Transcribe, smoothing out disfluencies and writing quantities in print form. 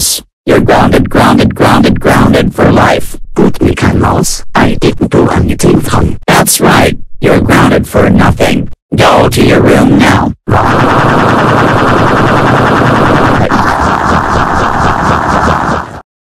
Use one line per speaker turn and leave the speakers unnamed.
Kairus. You're grounded, grounded, grounded, grounded for life.
Put me, Kairus. I didn't do anything wrong.
That's right. You're grounded for nothing. Go to your room now.